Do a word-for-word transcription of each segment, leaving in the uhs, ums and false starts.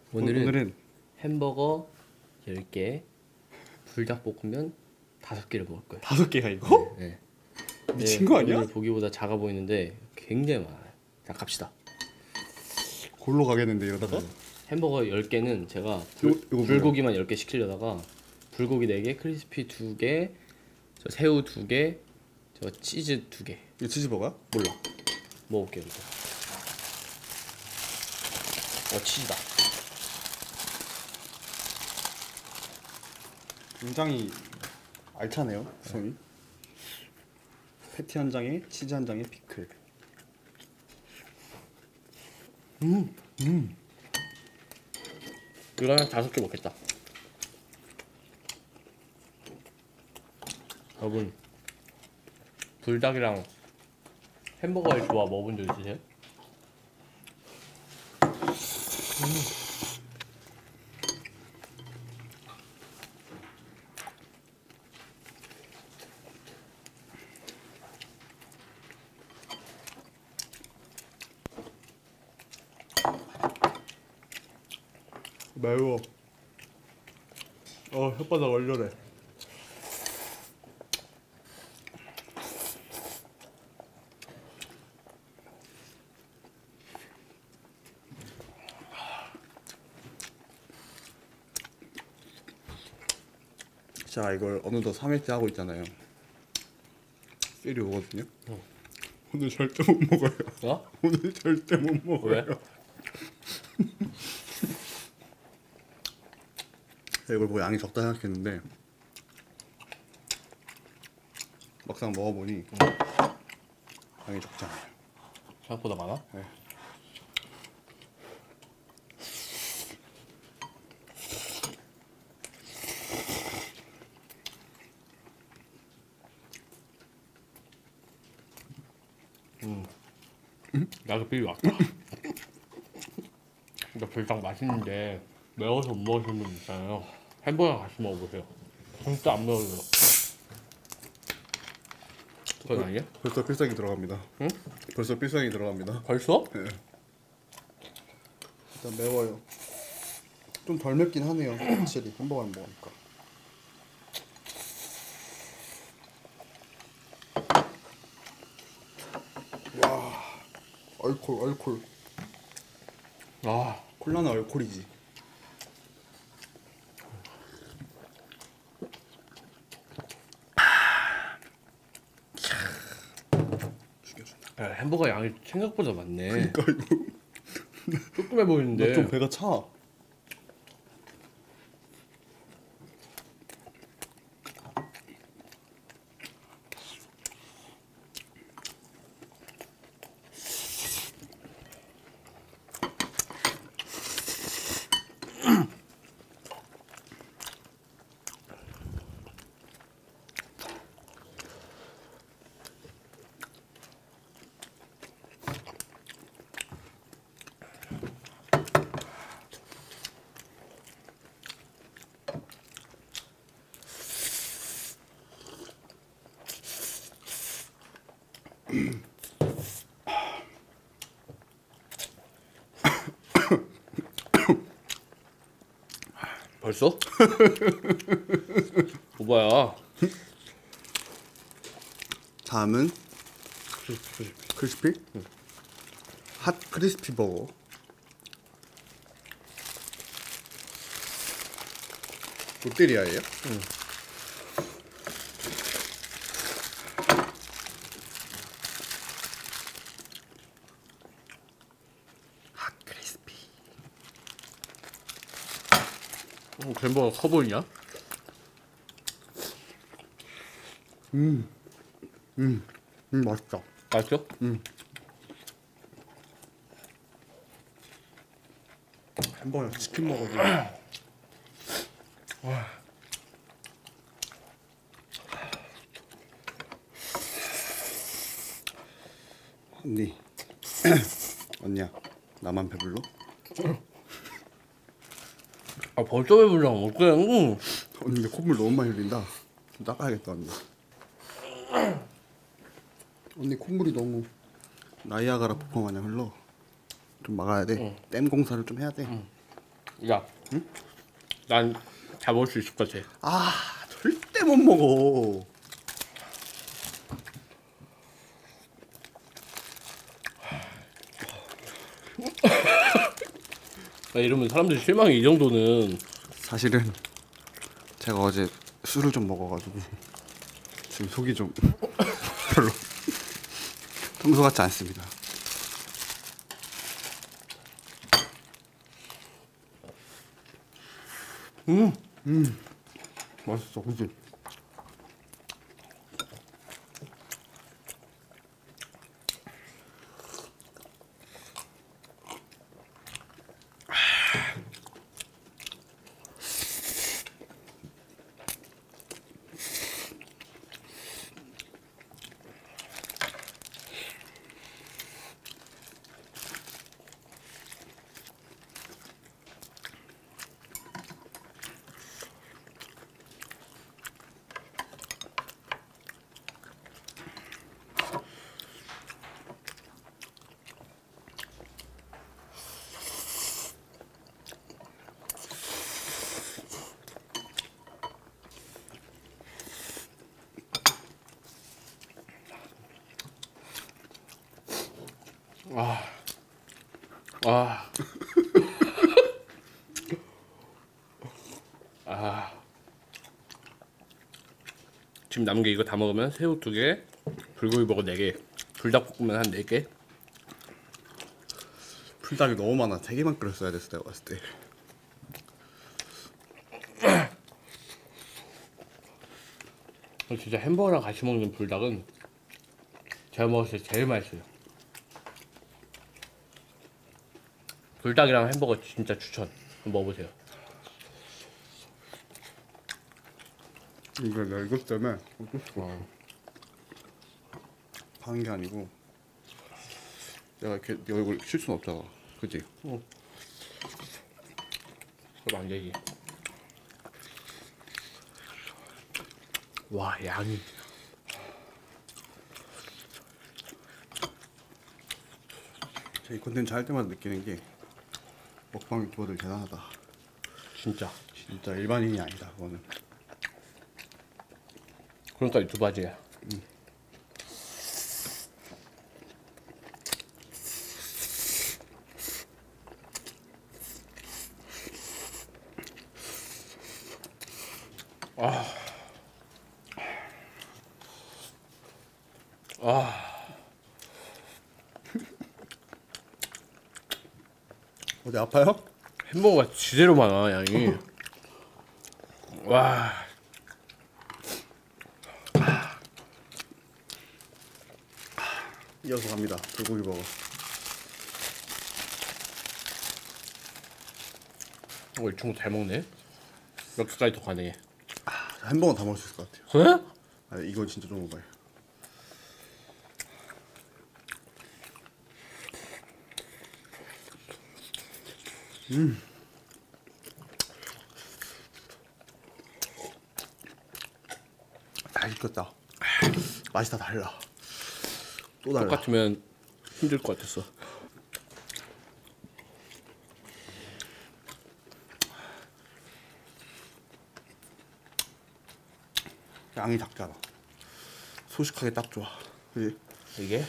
오늘은, 오늘은 햄버거 열 개, 불닭볶음면 다섯 개를 먹을 거예요. 다섯 개야 이거? 네. 미친 네, 거 아니야? 오늘 보기보다 작아 보이는데 굉장히 많아요. 자, 갑시다. 골로 가겠는데 이러다가? 햄버거 열 개는 제가 요- 불, 요거 뭐예요? 불고기만 열 개 시키려다가 불고기 네 개, 크리스피 두 개, 저 새우 두 개, 저 치즈 두 개. 이거 치즈버거야? 몰라. 먹을게요. 이거. 어, 치즈다. 굉장히 알차네요 구성이. 패티 한 장에 치즈 한 장에 피클. 이거 한 다섯 개 먹겠다. 여러분, 불닭이랑 햄버거의 조합 먹어본 적 있으세요? 매워. 어 혓바닥 얼려래. 자 이걸 어느덧 삼 회째 하고 있잖아요. 필이 오거든요. 어. 오늘 절대 못 먹어요. 어? 오늘 절대 못 먹어요. 왜? 이걸 보고 양이 적다 생각했는데 막상 먹어보니 양이 적지 않아요. 생각보다 많아? 네. 나도 비비 왔다. 근데 불닭 맛있는데 매워서 못 먹으시는 분 있잖아요. 햄버거랑 같이 먹어보세요. 진짜 안 매워요. 그건 아니야? 벌써 필살기 들어갑니다. 응? 벌써 필살기 들어갑니다. 벌써? 네. 일단 매워요. 좀 덜 맵긴 하네요. 확실히 햄버거를 먹으니까. 와, 얼콜 얼콜. 아, 콜라는 얼콜이지. 죽여준다. 야, 햄버거 양이 생각보다 많네. 그러니까 이거 조금해 보이는데. 나 좀 배가 차. 벌써? 오바야. 다음은 크리스피? 응. 핫 크리스피 버거. 롯데리아예요? 응. 핫 크리스피. 어, 햄버거 커 보이냐? 음, 음, 음 맛있다. 맛있어? 햄버거 치킨 먹어도. 언니, 언니야, 나만 배불러? 아, 벌써 배불러. 어떡해. 응. 언니 근데 콧물 너무 많이 흘린다. 좀 닦아야겠다 언니. 언니 콧물이 너무 나이아가라 폭포 마냥 흘러. 좀 막아야 돼. 응. 댐 공사를 좀 해야 돼. 응. 야, 응? 난 잡을 수 있을 것 같아. 아 절대 못 먹어. 아, 이러면 사람들이 실망이 이 정도는. 사실은 제가 어제 술을 좀 먹어가지고 지금 속이 좀 별로 평소 같지 않습니다. 음, 음, 맛있어, 그지? 아, 아, 아. 지금 남은 게 이거 다 먹으면 새우 두 개, 불고기 버거 네 개, 불닭볶음면 한 네 개. 풀닭이 너무 많아. 세 개만 끓였어야 됐어, 내가 봤을 때. 진짜 햄버거랑 같이 먹는 불닭은 제가 먹었을 때 제일 맛있어요. 불닭이랑 햄버거 진짜 추천. 한번 먹어보세요. 이거 내가 이것 때문에 어. 하는 게 아니고 내가 이렇게 네 얼굴 쉴 수는 없잖아, 그지? 응. 그럼 안 되지. 와, 양이. 제가 이 콘텐츠 할 때마다 느끼는 게 먹방 유튜버들 대단하다. 진짜. 진짜 일반인이 아니다, 그거는. 그러니까 유튜브 하지. 음. 아. 아. 어디 아파요? 햄버거가 지대로 많아, 양이. 와. 이어서 갑니다. 불고기 버거. 어, 이 친구 잘 먹네. 몇 개까지 더 가능해. 아, 햄버거 다 먹을 수 있을 것 같아요. 그래? 아, 이거 진짜 좀 먹어요. 음. 맛있겠다. 맛이 다 달라. 또 달라. 똑같으면 힘들 것 같았어. 양이 작잖아. 소식하게 딱 좋아. 그지? 이게?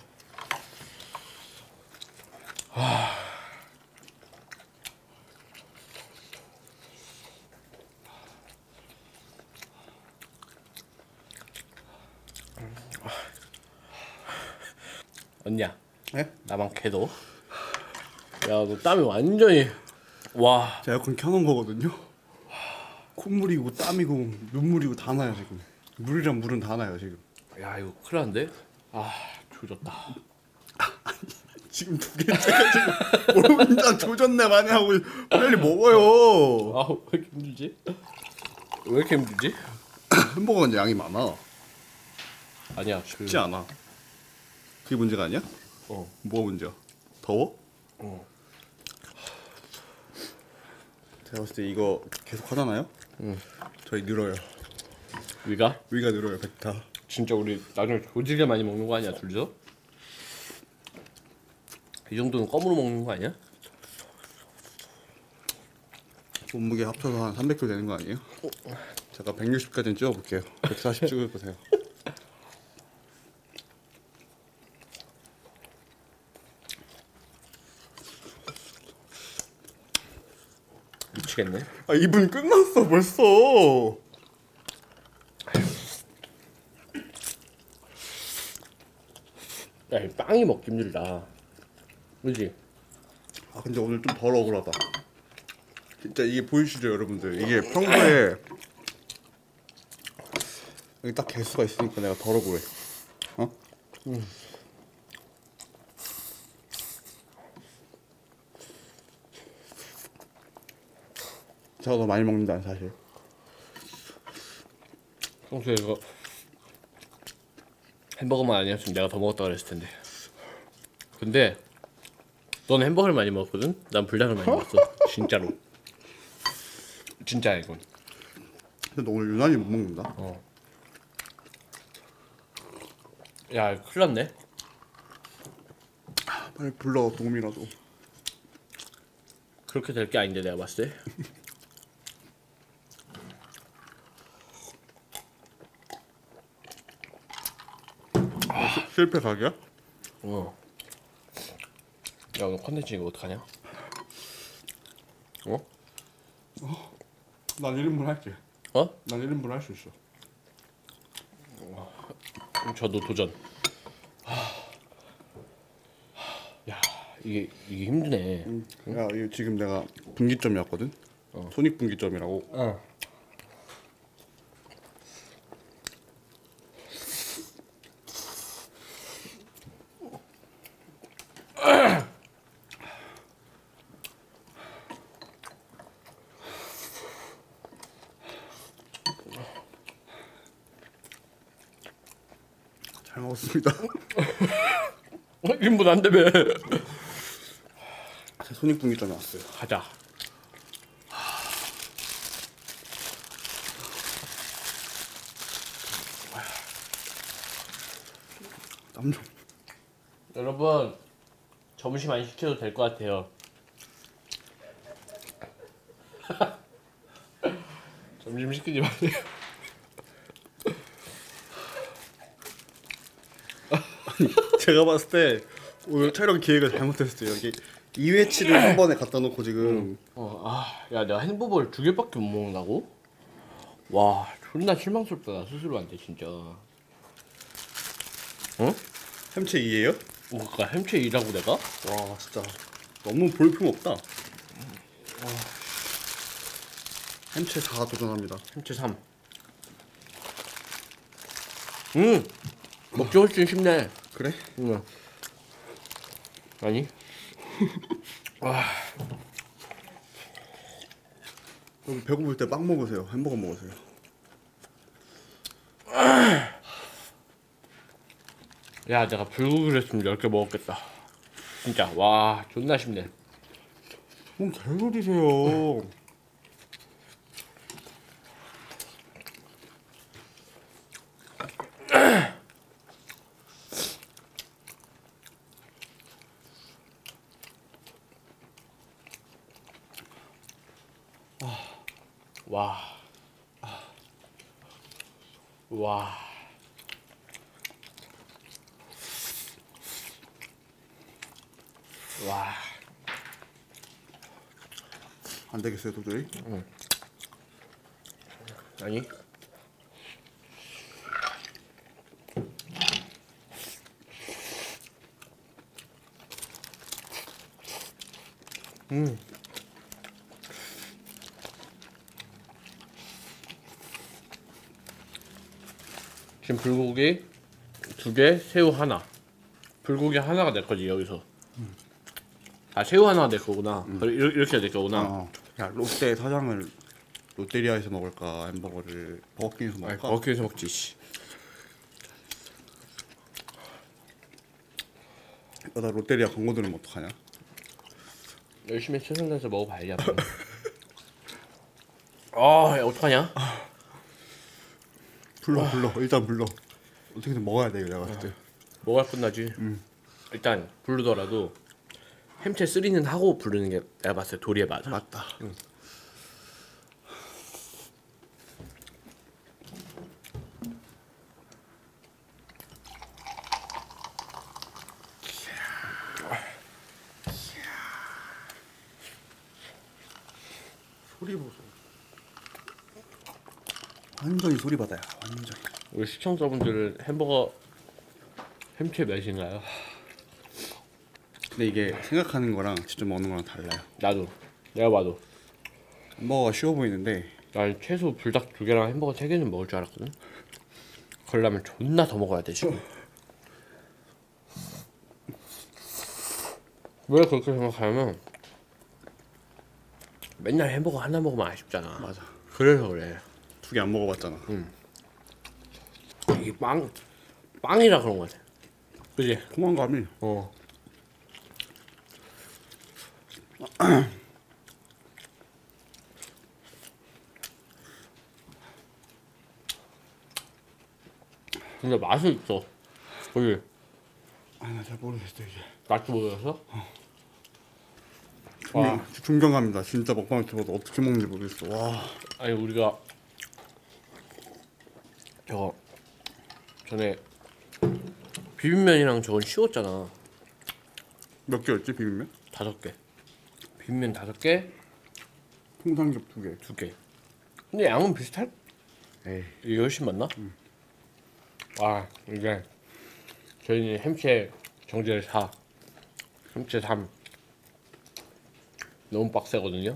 언니야, 예? 나만 개도. 야, 너 땀이 완전히. 와. 제가 에어컨 켜놓은 거거든요. 콧물이고 땀이고 눈물이고 다 나요 지금. 물이랑 물은 다 나요 지금. 야, 이거 큰일 났는데? 아, 조졌다. 지금 두 개째가 지금 뭘 혼자 조졌네 많이 하고 빨리 먹어요. 아, 왜 이렇게 힘들지? 왜 이렇게 힘들지? 햄버거는 양이 많아. 아니야, 그. 쉽지 않아. 그게 문제가 아니야? 어. 뭐가 문제야? 더워? 어. 제가 봤을 때 이거 계속 하잖아요? 응. 저희 늘어요. 위가? 위가 늘어요. 벡타. 진짜 우리 나중에 조지게 많이 먹는 거 아니야, 둘이서? 이 정도는 껌으로 먹는 거 아니야? 몸무게 합쳐서 한 삼백 킬로그램 되는 거 아니에요? 제가 백육십까지는 찍어볼게요. 백사십 찍어보세요. 미치겠네. 아 이 분 끝났어 벌써. 야, 이 빵이 먹기 힘들다. 그지? 아 근데 오늘 좀 덜 억울하다. 진짜 이게 보이시죠 여러분들? 이게 평소에 여기 딱 개수가 있으니까 내가 덜 억울해. 어? 음. 제가 더 많이 먹는다는 사실. 평소에 이거 햄버거만 아니었으면 내가 더 먹었다 그랬을 텐데. 근데 넌 햄버거를 많이 먹었거든? 난 불닭을 많이 먹었어. 진짜로. 진짜야 이건. 근데 너 오늘 유난히 못 먹는다. 어. 야, 큰일 났네. 빨리 불러 도움이라도. 그렇게 될 게 아닌데 내가 봤을 때. 시- 실패 각이야? 어. 야, 너 컨텐츠 이거 어떡하냐? 어? 난 일 인분 할게. 어? 난 일 인분 할 수 있어. 저도 도전. 야, 이게 이게 힘드네. 응? 야 이거 지금 내가 분기점이었거든. 어. 손익 분기점이라고. 어. 잘 먹었습니다. 인분 안 되면 제 손익 분기점이 왔어요. 가자. 땀 좀. 여러분, 점심 안 시켜도 될 것 같아요. 점심 시키지 마세요. 제가 봤을 때 오늘 촬영 기획을 잘못했어요. 여기 이 회치를 한 번에 갖다 놓고 지금 어, 아, 야, 내가 햄버거를 두 개밖에 못 먹는다고? 와, 존나 실망스럽다 나 스스로한테 진짜. 어? 햄체 이예요? 뭔가 햄체 이라고 내가? 와 진짜 너무 볼품 없다. 햄체 사 도전합니다. 햄체 삼. 음, 먹기 훨씬 쉽네. 그래? 응. 아니? 와, 여러분 배고플 때 빵 먹으세요. 햄버거 먹으세요. 야, 내가 불고기를 했으면 열 개 먹었겠다. 진짜, 와, 존나 쉽네. 뭔 개소리세요. 와, 와, 와. 안 되겠어요 도저히. 아니? 음. 지금 불고기 두 개, 새우 하나. 불고기 하나가 내 거지 여기서. 아, 새우 하나가 내 거구나. 그래, 이렇게 이렇게 내 거구나. 어. 야 롯데 사장을 롯데리아에서 먹을까 햄버거를 버거킹에서 아이, 먹을까? 버거킹에서 먹지. 씨. 야, 나 롯데리아 광고 들으면 어떡하냐? 열심히 최선 다해서 먹어봐야지. 한번. 아, 야, 어떡하냐? 불러 불러 일단 불러. 어떻게든 먹어야 돼 이거 내가 봤을 때. 뭐가 끝나지? 일단 부르더라도 햄체 쓰리는 하고 부르는 게 내가 봤을 때 도리에 맞아. 맞다. 소리 보소. 완전히 소리 받아요. 완전히. 우리 시청자분들은 햄버거 햄체 몇인가요? 근데 이게 생각하는 거랑 직접 먹는 거랑 달라요. 나도. 내가 봐도. 햄버거가 쉬워 보이는데 난 최소 불닭 두 개랑 햄버거 세 개는 먹을 줄 알았거든. 그러려면 존나 더 먹어야 돼 지금. 왜 그렇게 생각하냐면 맨날 햄버거 하나 먹으면 아쉽잖아. 맞아. 그래서 그래. 두 개 안 먹어봤잖아. 이게 빵 빵이라 그런 거 같아. 그지? 포만감이. 어. 근데 맛은 있어. 그지? 아니 나 잘 모르겠어 이게. 맛도 모르겠어? 존경, 존경합니다. 진짜 먹방 유튜버도 어떻게 먹는지 모르겠어. 와. 아니 우리가 저거 전에 비빔면이랑 저건 쉬웠잖아. 몇 개였지 비빔면? 다섯 개. 비빔면 다섯 개, 통삼겹 두 개. 두 개. 근데 양은 비슷할? 에이. 이게 훨씬 많나? 아 이게 저희는 햄체 정제를 사, 햄체 삼. 너무 빡세거든요.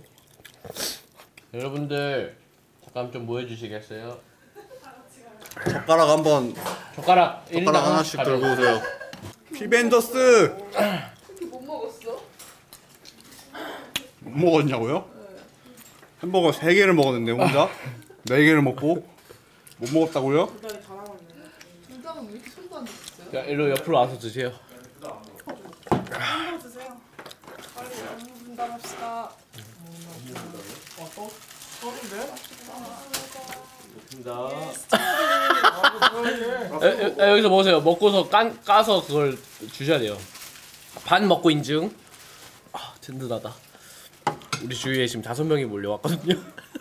여러분들 잠깐 좀 모여주시겠어요? 젓가락 한번 젓가락 일 인당 젓가락 하나씩 가져. 들고 오세요. 피벤저스 그렇게 못 먹었어? 못 먹었냐고요? 햄버거 세 개를 먹었는데 혼자 네 개를 먹고 못 먹었다고요? 불닭이 다 남았네. 불닭은 왜 이렇게 손도 안 댔어요? 자 일로 옆으로 와서 드세요. 햄버거 드세요. 빨리 분담합시다. 에, 에, 에, 여기서 보세요. 먹고서 깐, 까서 그걸 주셔야 돼요. 반 먹고 인증. 아 든든하다. 우리 주위에 지금 다섯 명이 몰려왔거든요.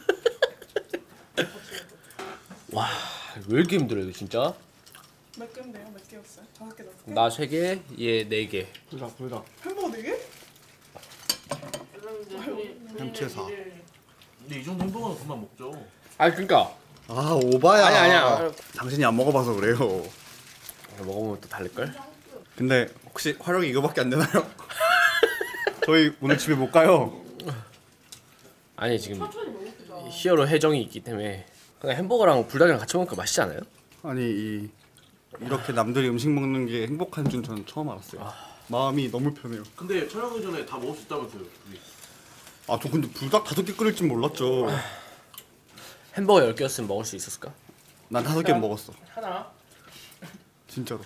와, 왜 이렇게 힘들어요, 진짜? 몇 개인데요? 몇 개였어요? 다섯 개 다섯 개? 나 세 개, 얘 네 개. 불닭 불닭 햄버거 네 개? 햄체 사. 근데 이 정도 햄버거는 그만 먹죠. 아, 그러니까 아 오바야. 아니, 아니야. 당신이 안 먹어봐서 그래요. 먹으면 또 다를 걸. 근데 혹시 화력이 이거밖에 안 되나요? 저희 오늘 집에 못 가요. 아니 지금 히어로 해정이 있기 때문에 그냥 햄버거랑 불닭이랑 같이 먹으니까 맛있지 않아요? 아니 이 이렇게 남들이 음식 먹는 게 행복한 줄 저는 처음 알았어요. 마음이 너무 편해요. 근데 촬영하기 전에 다 먹을 수 있다면서요. 우리. 아 저 근데 불닭 다섯 개 끓일 줄 몰랐죠. 햄버거 열 개였으면 먹을 수 있었을까? 난 다섯 개 먹었어. 하나. 진짜로.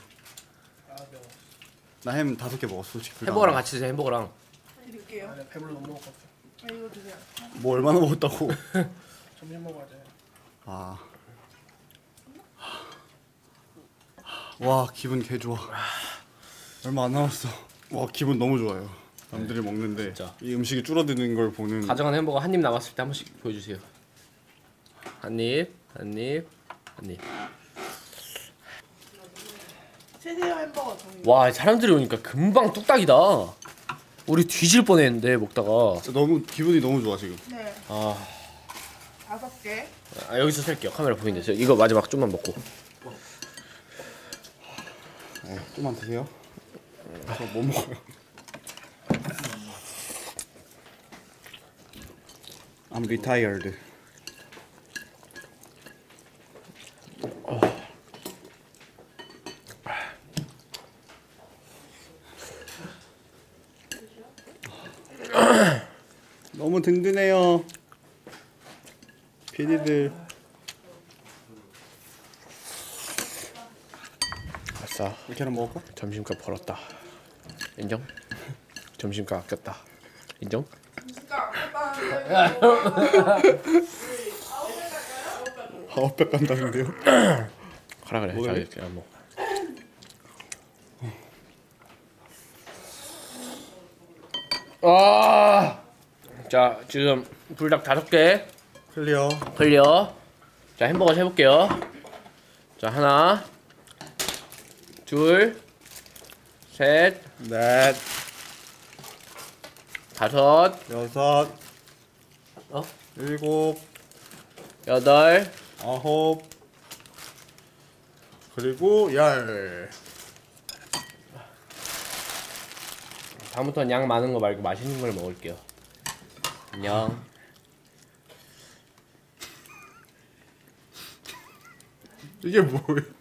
나 햄 다섯 개 먹었어 솔직히. 불닭 햄버거랑 안 같이 드세요. 햄버거랑. 드릴게요. 아니 배불러 못 먹을 것 같아. 아 이거 드세요. 먹어. 뭐 얼마나 먹었다고? 점심 먹어야 돼. 아. 와 기분 개 좋아. 얼마 안 남았어. 와 기분 너무 좋아요. 남들이 먹는데 진짜. 이 음식이 줄어드는 걸 보는. 가져간 햄버거 한 입 남았을 때 한 번씩 보여주세요. 한 입, 한 입, 한 입. 최세요 햄버거 정리. 와 사람들이 오니까 금방 뚝딱이다. 우리 뒤질 뻔했는데 먹다가. 진짜 너무 기분이 너무 좋아 지금. 네. 아, 다섯 개. 아 여기서 셀게요. 카메라 보이는데 이거 마지막 좀만 먹고. 네, 좀만 드세요. 저 못 먹어요. I'm retired. 너무 든든해요. 피디들. 아싸. 이렇게 하나 먹을까? 점심값 벌었다. 인정? 점심값 아꼈다. 인정? 진짜 아깝다. 아웃백 간다는데요? 가라 그래. 뭐래? 자기 그냥 뭐. 아, 자 지금 불닭 다섯 개 클리어. 클리어. 자 햄버거 세볼게요. 자 하나, 둘, 셋, 넷, 다섯, 여섯, 어? 일곱, 여덟, 아홉, 그리고 열. 다음부터는 양 많은 거 말고 맛있는 걸 먹을게요. 안녕. 이게 뭐예요?